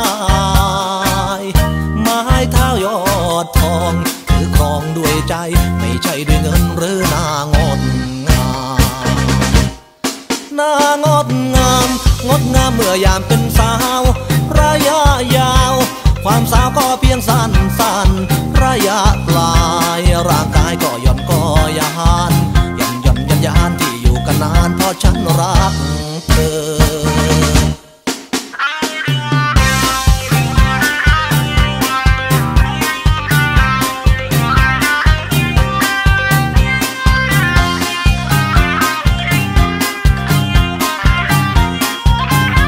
ไม้เท้ายอดทองถือครองด้วยใจไม่ใช่ด้วยเงินหรือนางดนางดงามงดงามเมื่อยามเป็นสาวระยะยาวความสาวก็เพียงสั้นสั้นระยะปลายร่างกายก็หย่อนก็ยานหย่อนหย่อนยันยานที่อยู่กันนานเพราะฉันรักเธอ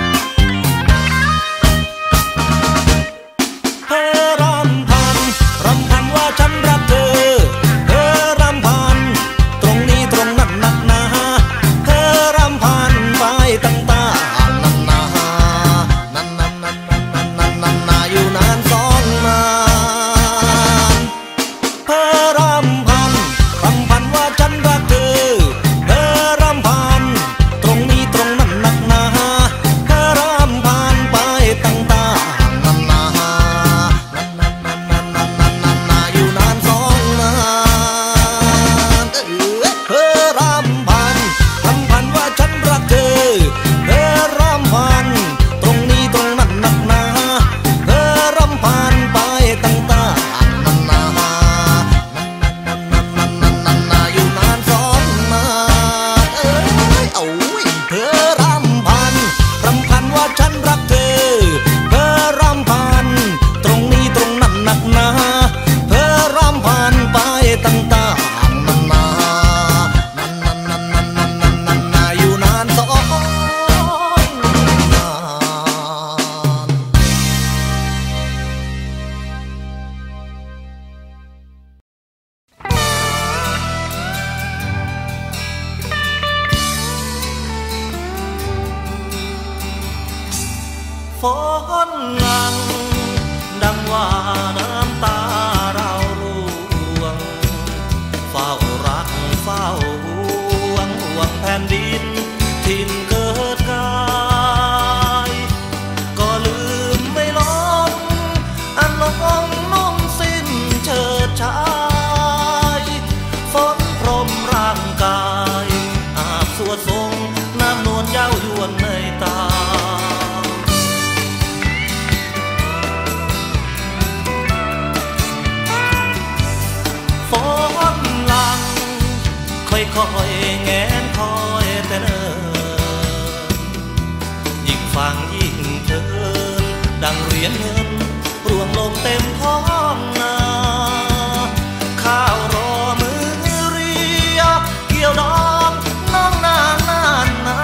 รคอยแงนคอยแต่เนิ่นยิ่งฟังยิ่งเพลินดังเหรียญเงินร่วงลงเต็มท้องนาข้าวรอมือเรียเกี่ยวดองน้องนางนานนา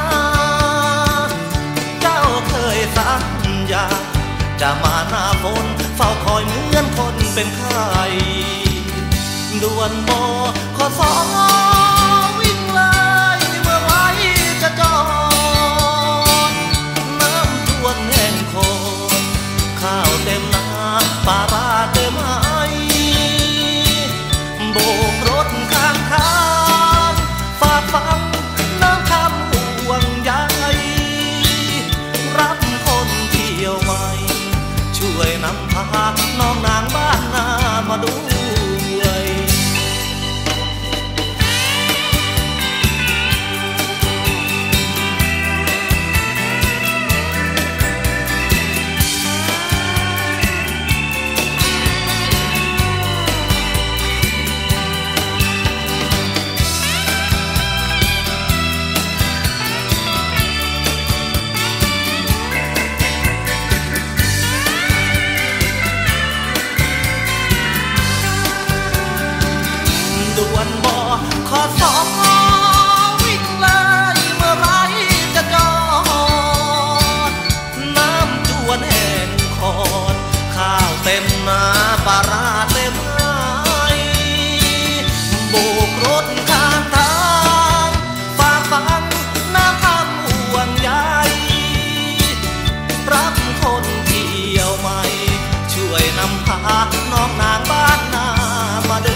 เจ้าเคยสัญญาจะมาหน้าฝนเฝ้าคอยเหมือนคนเป็นไข้ด่วนบ่ขอสอวิ่งเลยเมื่อไหร่จะจอดน้ำท่วมแห้งโคนข้าวเต็มนาปลาร้าเต็มไห้โบกรถข้างทางฝากฟังน้ำคำห่วงใยรับคนเที่ยวใหม่ช่วยนำพาน้องนางบ้านนามาดูขอสอวิ่งเลยเมื่อไรจะจอดน้ำจวนแห้งคอนข้าวเต็มนาปลาร้าเต็มไห้โบกรถข้างทางฝากฟังน้ำคำห่วงใยรับคนเที่ยวใหม่ช่วยนำพาน้องนางบ้านนามาดู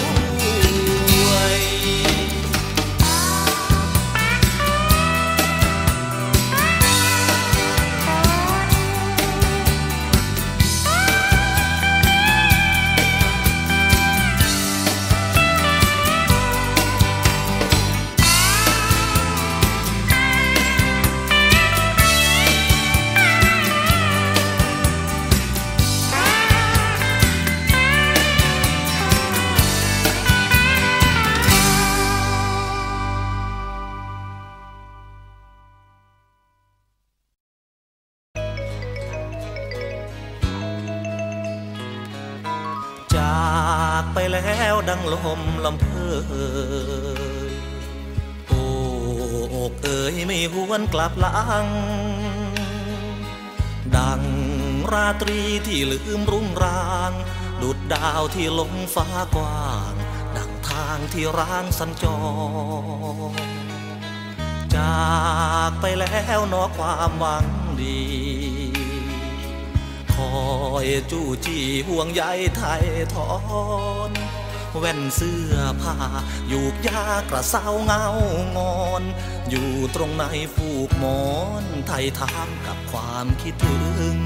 จากไปแล้วดังลมลำเพยโอ้อกเอ๋ยไม่หวนกลับหลังดังราตรีที่ลืมรุ่งรางดุจดาวที่ลงฟ้ากว้างดังทางที่ร้างสัญจรจากไปแล้วนอความหวังดีคอยจู้จี้ห่วงใยไทยทอนแว่นเสื้อผ้าอยู่ยากระเซ้าเงางอนอยู่ตรงในฟูกหมอนไทยถามกับความคิดถึง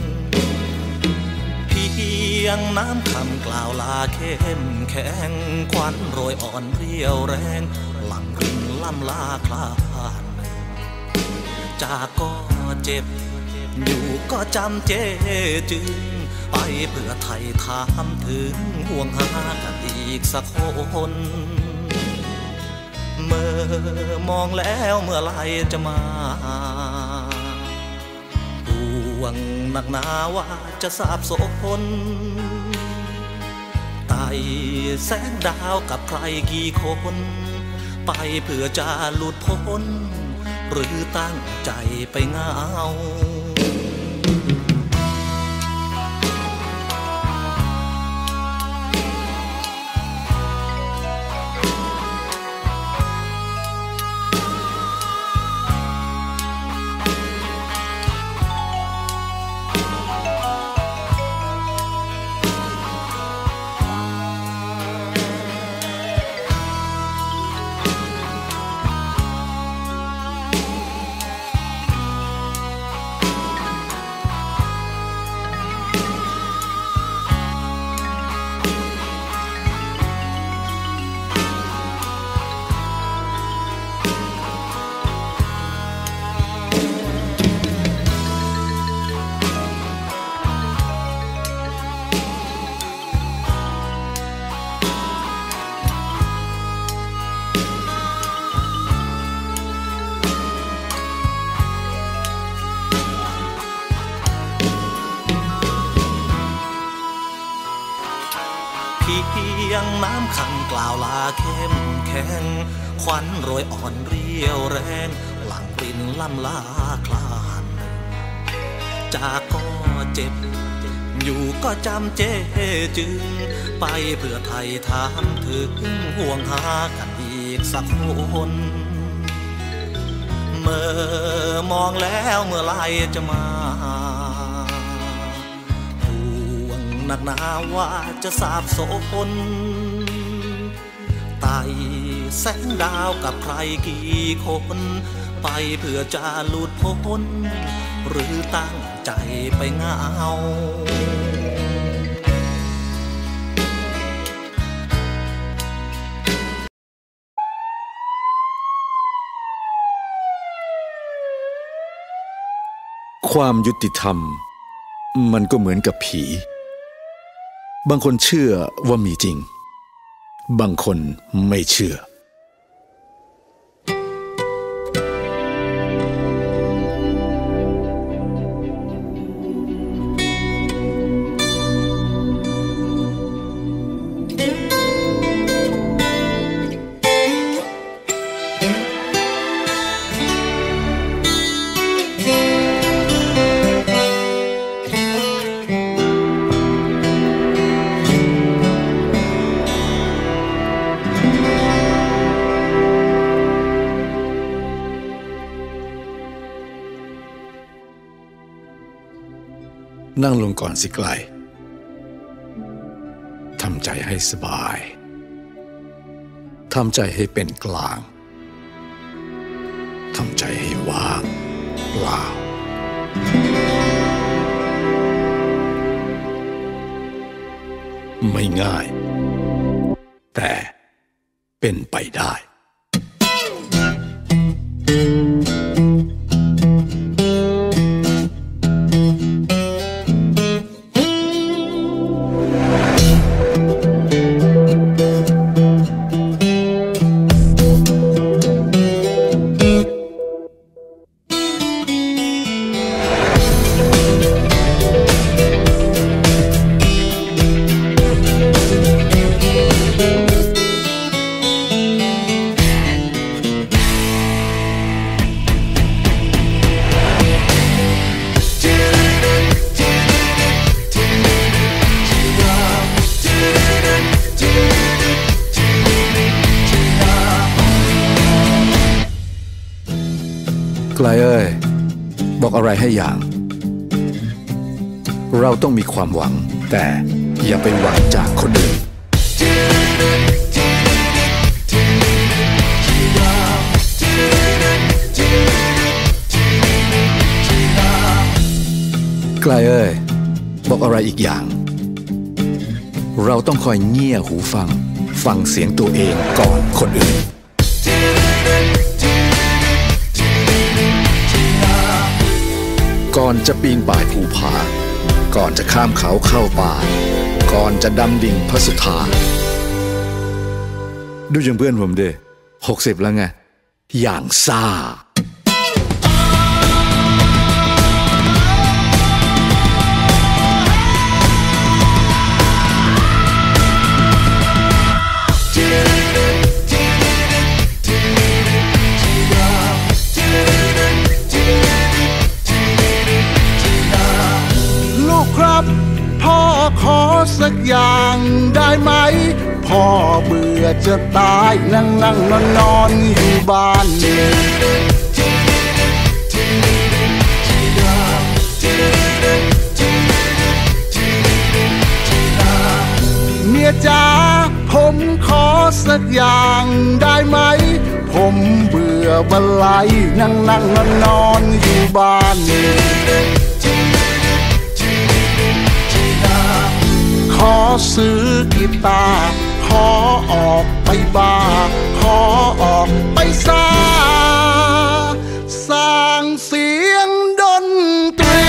เพียงน้ำคำกล่าวลาเข้มแข็งควันโรยอ่อนเรียวแรงหลังรินล่ำลาคลานจากก็เจ็บอยู่ก็จำเจจึงไปเพื่อไทยถามถึงห่วงหากันอีกสักคนเมื่อมองแล้วเมื่อไรจะมาห่วงหนักหนาว่าจะสาบสนไต่แสงดาวกับใครกี่คนไปเพื่อจะหลุดพ้นหรือตั้งใจไปเหงาเคียงน้ำขังกล่าวลาเข้มแข็งควันโรยอ่อนเรียวแรงหลังปรินล่ำลาคลานจากก็เจ็บอยู่ก็จำเจจึงไปเพื่อไทยถามถึงห่วงหากันอีกสักคนเมื่อมองแล้วเมื่อไรจะมาห่วงหนักหนาว่าจะสาบโสนไต่แสงดาวกับใครกี่คนไปเพื่อจะหลุดพ้นหรือตั้งใจไปเหงาความยุติธรรมมันก็เหมือนกับผี บางคนเชื่อว่ามีจริงบางคนไม่เชื่อนั่งลงก่อนสิไกลทำใจให้สบายทำใจให้เป็นกลางทำใจให้ว่างเปล่าไม่ง่ายแต่เป็นไปได้ไกลเอ้ยบอกอะไรให้อย่างเราต้องมีความหวังแต่อย่าไปหวังจากคนอื่นไกลเอ้ยบอกอะไรอีกอย่างเราต้องคอยเงี่ยหูฟังฟังเสียงตัวเองก่อนคนอื่นก่อนจะปีนป่ายภูผาก่อนจะข้ามเขาเข้าป่าก่อนจะดำดิ่งพระสุธาดูอย่างเพื่อนผมดิหกสิบแล้วไงอย่างซ่าพ่อขอสักอย่างได้ไหมพ่อเบื่อจะตายนั่งนั่งนอนนอนอยู่บ้านเมียจ๋าผมขอสักอย่างได้ไหมผมเบื่อบันไลนั่งนั่งนอนนอนอยู่บ้านขอซื้อกีตาร์ขอออกไปบาร์ขอออกไปซ่าสร้างเสียงดนตรี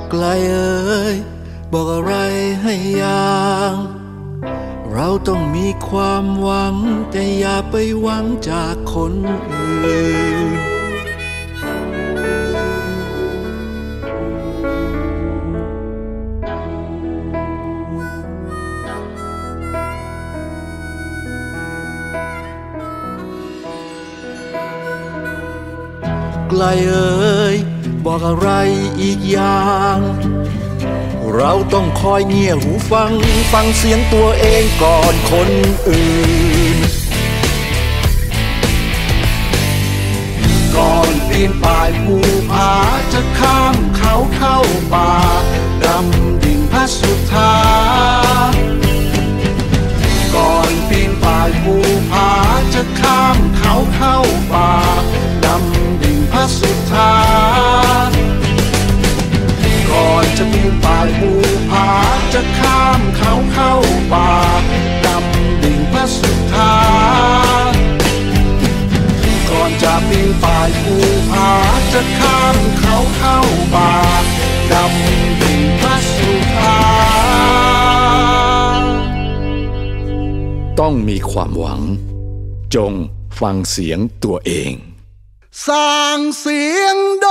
ไกลเอ่ยบอกอะไรให้ยังเราต้องมีความหวังแต่อย่าไปหวังจากคนอื่นไกลเอ่ยบอกอะไรอีกอย่างเราต้องคอยเงี่ยหูฟังฟังเสียงตัวเองก่อนคนอื่นก่อนปีนป่ายภูผาจะข้ามเขาเข้าป่าดำดิ่งพระสุธาก่อนปีนป่ายภูผาจะข้ามเขาเข้าป่าดำดิ่งพระสุธาก่อนจะปีนป่ายภูผาจะข้ามเขาเข้าป่าดำดิ่งพระสุธาก่อนจะปีนป่ายภูผาจะข้ามเขาเข้าป่าดำดิ่งพระสุธาต้องมีความหวังจงฟังเสียงตัวเองสร้างเสียงด